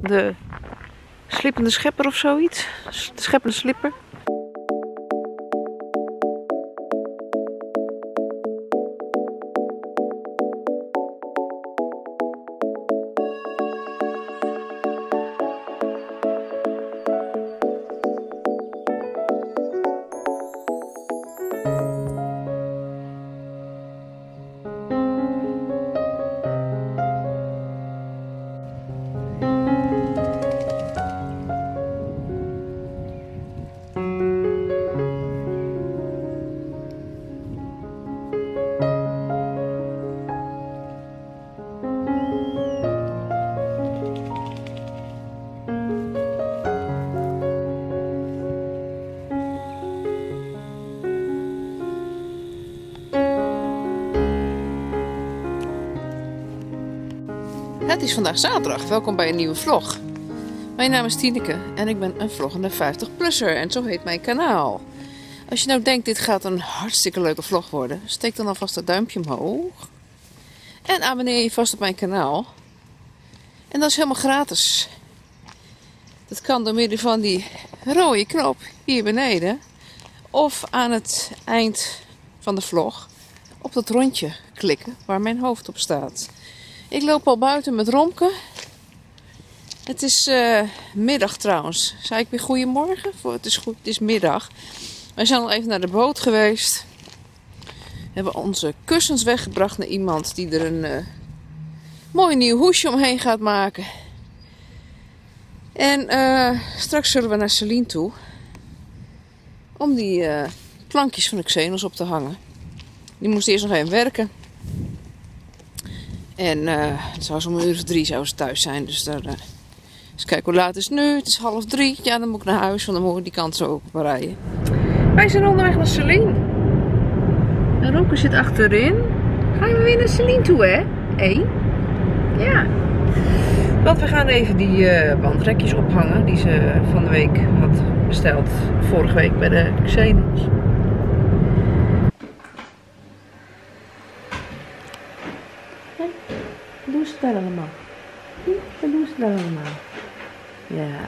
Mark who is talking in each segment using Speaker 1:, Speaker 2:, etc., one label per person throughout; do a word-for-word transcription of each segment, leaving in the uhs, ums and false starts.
Speaker 1: de slippende schepper of zoiets. De scheppende slipper. Het is vandaag zaterdag. Welkom bij een nieuwe vlog. Mijn naam is Tineke en ik ben een vloggende vijftig-plusser en zo heet mijn kanaal. Als je nou denkt dit gaat een hartstikke leuke vlog worden, steek dan alvast het duimpje omhoog. En abonneer je vast op mijn kanaal. En dat is helemaal gratis. Dat kan door middel van die rode knop hier beneden. Of aan het eind van de vlog op dat rondje klikken waar mijn hoofd op staat. Ik loop al buiten met Romke. Het is uh, middag trouwens. Zei ik weer goedemorgen? Het is goed, het is middag. Wij zijn al even naar de boot geweest. We hebben onze kussens weggebracht naar iemand die er een uh, mooi nieuw hoesje omheen gaat maken. En uh, straks zullen we naar Celine toe. Om die uh, plankjes van de Xenos op te hangen. Die moest eerst nog even werken. En uh, het zou zo'n uur of drie zou ze thuis zijn. Dus daar, uh, eens kijken hoe laat is het nu. Het is half drie. Ja, dan moet ik naar huis. Want dan moet ik die kant zo open rijden. Wij zijn onderweg naar Celine. En Romke zit achterin. Gaan we weer naar Celine toe, hè? Hé? Ja. Want we gaan even die uh, bandrekjes ophangen. Die ze van de week had besteld. Vorige week bij de Xenos. Wat doen ze daar allemaal? Wat doen ze daar allemaal? Ja.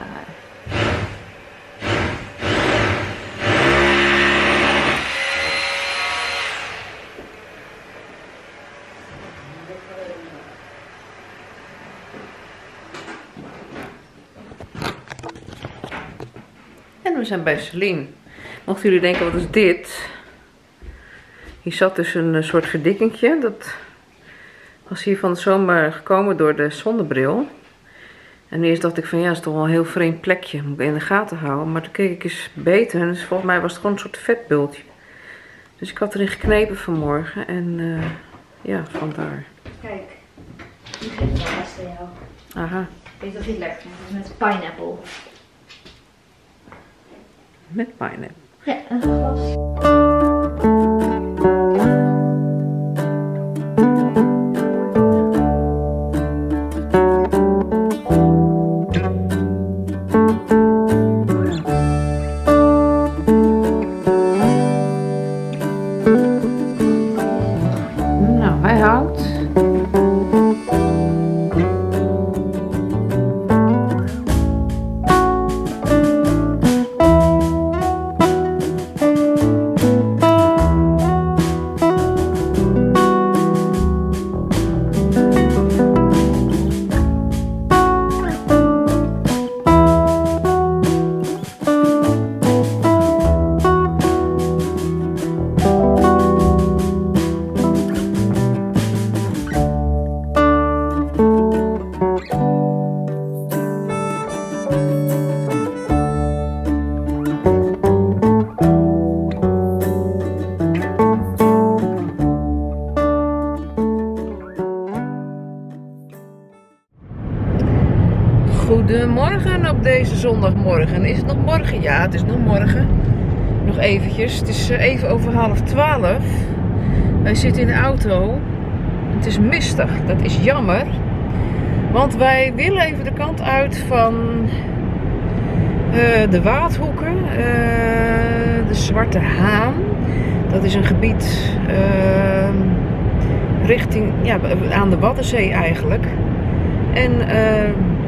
Speaker 1: En we zijn bij Celine. Mochten jullie denken, wat is dit? Hier zat dus een soort verdikkingje. Dat was hier van de zomer gekomen door de zonnebril. En eerst dacht ik van ja, dat is toch wel een heel vreemd plekje. Moet ik in de gaten houden. Maar toen keek ik eens beter. En dus volgens mij was het gewoon een soort vetbultje. Dus ik had erin geknepen vanmorgen. En uh, ja, vandaar.
Speaker 2: Kijk, die geef ik wel best aan jou.
Speaker 1: Aha.
Speaker 2: Weet je of je het lekker vindt? Het is met pineapple.
Speaker 1: Met pineapple.
Speaker 2: Ja, een glas.
Speaker 1: Goedemorgen op deze zondagmorgen. Is het nog morgen? Ja, het is nog morgen. Nog eventjes. Het is even over half twaalf. Wij zitten in de auto. Het is mistig. Dat is jammer. Want wij willen even de kant uit van uh, de Waadhoeken. Uh, de Zwarte Haan. Dat is een gebied uh, richting, ja, aan de Waddenzee eigenlijk. En uh,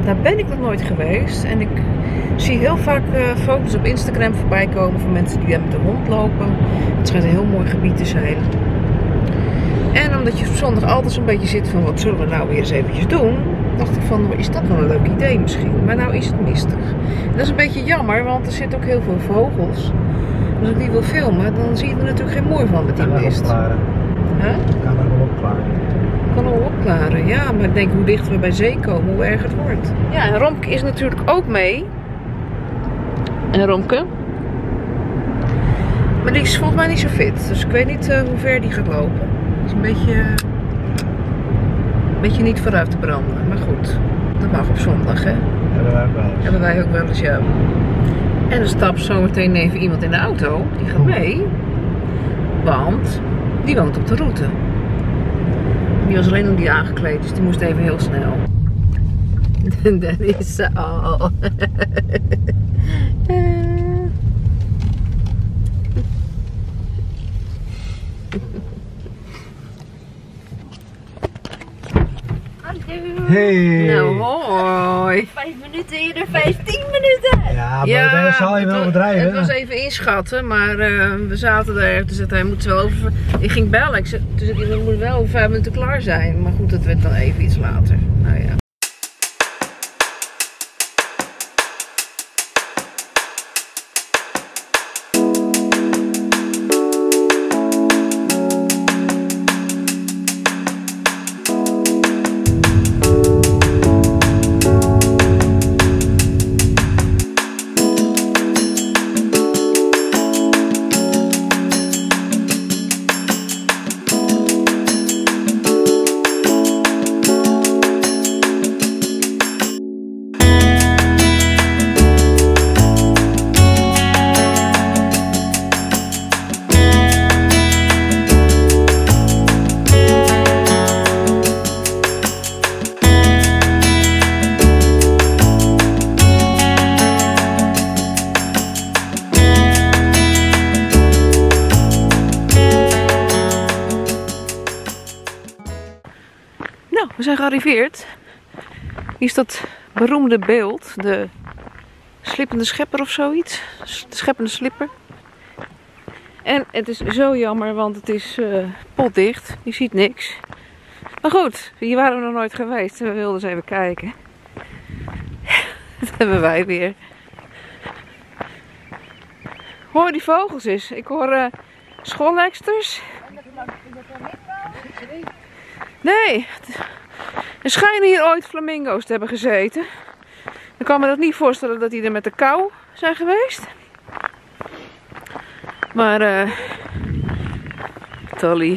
Speaker 1: daar ben ik nog nooit geweest. En ik zie heel vaak uh, foto's op Instagram voorbij komen van mensen die daar met de hond lopen. Het schijnt een heel mooi gebied te zijn. En omdat je op zondag altijd zo'n beetje zit van wat zullen we nou weer eens eventjes doen, dacht ik van is dat wel een leuk idee misschien. Maar nou is het mistig. En dat is een beetje jammer, want er zitten ook heel veel vogels. Als ik die wil filmen, dan zie je er natuurlijk geen mooi van met die mist. Huh?
Speaker 3: Kan er wel opklaren.
Speaker 1: Kan er wel opklaren, ja. Maar ik denk hoe dichter we bij zee komen, hoe erger het wordt. Ja, en Romke is natuurlijk ook mee. En Romke. Maar die is volgens mij niet zo fit. Dus ik weet niet uh, hoe ver die gaat lopen. Die is een beetje... Een beetje niet vooruit te branden. Maar goed, dat mag op zondag, hè.
Speaker 3: Hebben wij ook wel eens.
Speaker 1: Hebben wij ook wel eens, ja. En er stapt zometeen even iemand in de auto. Die gaat mee. Want die woont op de route. Die was alleen nog niet aangekleed, dus die moest even heel snel. Dat is ze al.
Speaker 3: Hey!
Speaker 1: Nou, hoi.
Speaker 2: Vijf minuten eerder, vijftien minuten.
Speaker 3: Ja, maar
Speaker 1: Ja,
Speaker 3: dat zal je wel bedrijven.
Speaker 1: Het was even inschatten, maar uh, we zaten er. Dus hij moet wel over. Ik ging bellen, ik zei, dus ik moet wel over vijf minuten klaar zijn. Maar goed, het werd dan even iets later. Nou ja. We zijn gearriveerd. Hier is dat beroemde beeld, de slippende schepper of zoiets. De scheppende slipper. En het is zo jammer, want het is uh, potdicht. Je ziet niks. Maar goed, hier waren we nog nooit geweest. We wilden eens even kijken. Dat hebben wij weer. Hoor die vogels eens. Ik hoor uh, schooleksters. Nee. Er schijnen hier ooit flamingo's te hebben gezeten. Ik kan me dat niet voorstellen dat die er met de kou zijn geweest. Maar, eh... Uh, Tolly.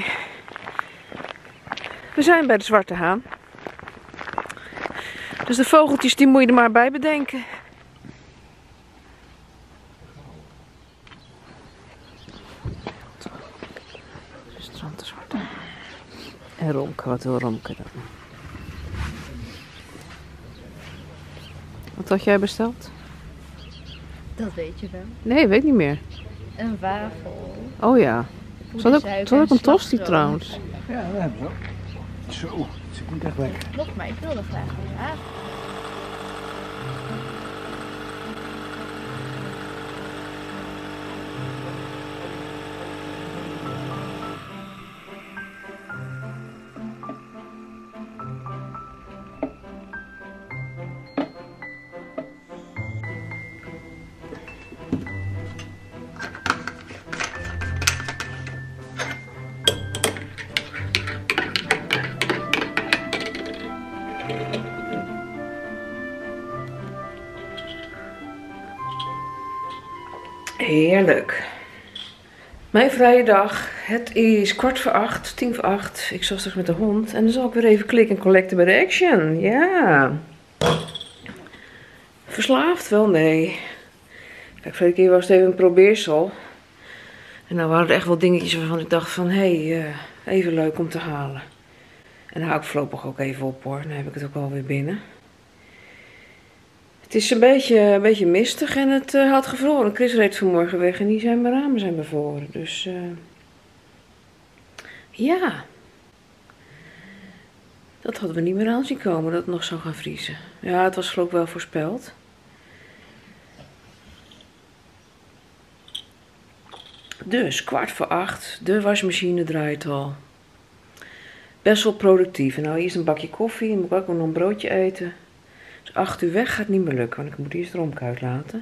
Speaker 1: We zijn bij de Zwarte Haan. Dus de vogeltjes die moet je er maar bij bedenken. Strand de Zwarte Haan. En Romke, wat wil Romke dan? Wat had jij besteld?
Speaker 2: Dat weet je wel.
Speaker 1: Nee, weet niet meer.
Speaker 2: Een wafel.
Speaker 1: Oh ja. Zal ook, zal ook een tosti trouwens?
Speaker 3: Ja, dat hebben we ook. Zo, het zit niet echt lekker.
Speaker 2: Klopt, maar ik wilde graag een wafel.
Speaker 1: Heerlijk. Mijn vrije dag. Het is kwart voor acht, tien voor acht. Ik zat straks met de hond. En dan zal ik weer even klikken en collecten bij de Action. Ja. Verslaafd wel? Nee. Kijk, vorige keer was het even een probeersel. En dan waren er echt wel dingetjes waarvan ik dacht van... Hé, hey, uh, even leuk om te halen. En dan hou ik voorlopig ook even op hoor. Dan heb ik het ook wel weer binnen. Het is een beetje, een beetje mistig en het uh, had gevroren. Chris reed vanmorgen weg en die zijn mijn ramen zijn bevroren. Dus uh, ja. Dat hadden we niet meer aan zien komen dat het nog zou gaan vriezen. Ja, het was geloof ik wel voorspeld. Dus kwart voor acht, de wasmachine draait al. Best wel productief. En nou, eerst een bakje koffie en moet ik ook nog een broodje eten. Dus acht uur weg gaat niet meer lukken, want ik moet eerst de romp uitlaten.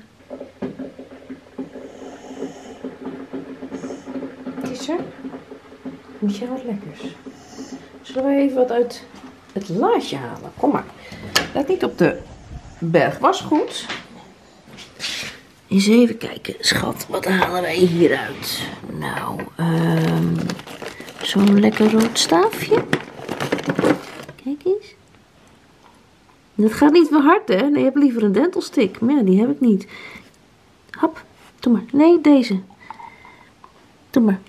Speaker 1: Wat is er? Moet jij wat lekkers? Zullen we even wat uit het laadje halen? Kom maar. Let niet op de berg wasgoed. Eens even kijken, schat. Wat halen wij hieruit? Nou, um, zo'n lekker rood staafje. Kijk eens. Dat gaat niet meer hard, hè? Nee, je hebt liever een dental stick. Maar ja, die heb ik niet. Hop, doe maar. Nee, deze. Doe maar.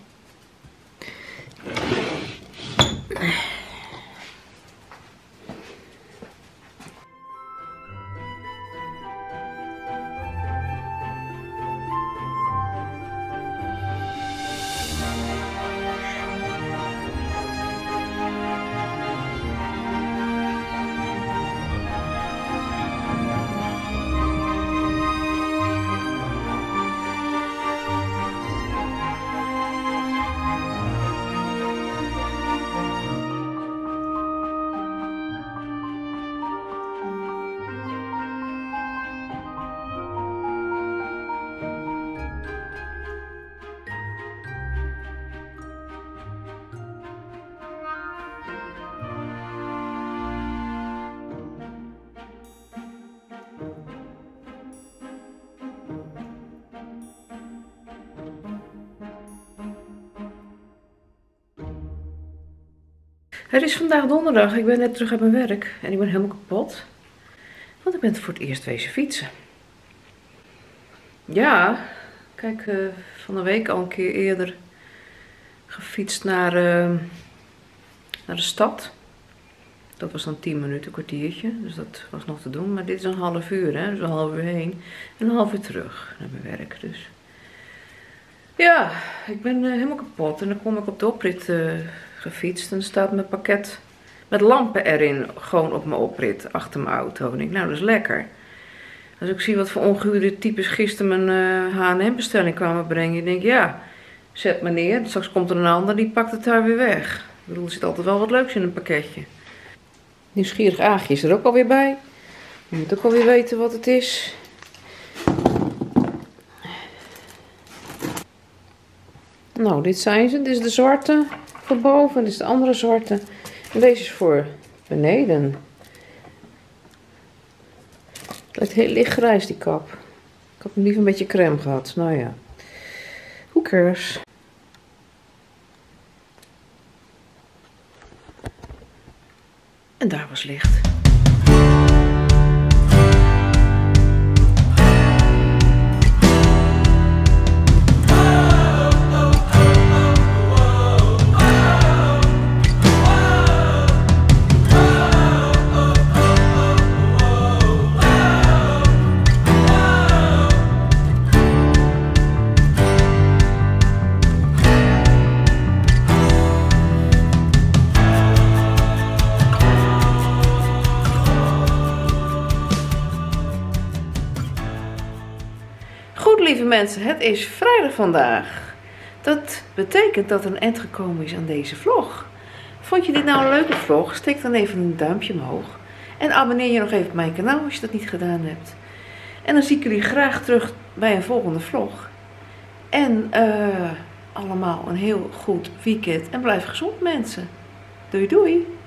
Speaker 1: Het is vandaag donderdag, ik ben net terug uit mijn werk en ik ben helemaal kapot. Want ik ben voor het eerst wezen fietsen. Ja, kijk, uh, van de week al een keer eerder gefietst naar, uh, naar de stad. Dat was dan tien minuten, een kwartiertje, dus dat was nog te doen. Maar dit is een half uur, hè, dus een half uur heen en een half uur terug naar mijn werk. Dus ja, ik ben uh, helemaal kapot en dan kom ik op de oprit uh, gefietst en er staat mijn pakket met lampen erin gewoon op mijn oprit achter mijn auto. En ik denk, nou, dat is lekker. Als ik zie wat voor ongehuurde types gisteren mijn uh, H en M bestelling kwamen brengen, ik denk, ja, zet maar neer. Straks komt er een ander die pakt het daar weer weg. Ik bedoel, er zit altijd wel wat leuks in een pakketje. Nieuwsgierig Aagje is er ook alweer bij. Je moet ook alweer weten wat het is. Nou, dit zijn ze. Dit is de zwarte voor boven. Dit is de andere zwarte. En deze is voor beneden. Het lijkt heel lichtgrijs, die kap. Ik had hem liever een beetje crème gehad. Nou ja. Who cares? En daar was licht. Goed, lieve mensen, het is vrijdag vandaag. Dat betekent dat er een eind gekomen is aan deze vlog. Vond je dit nou een leuke vlog? Steek dan even een duimpje omhoog. En abonneer je nog even op mijn kanaal als je dat niet gedaan hebt. En dan zie ik jullie graag terug bij een volgende vlog. En uh, allemaal een heel goed weekend. En blijf gezond, mensen. Doei doei.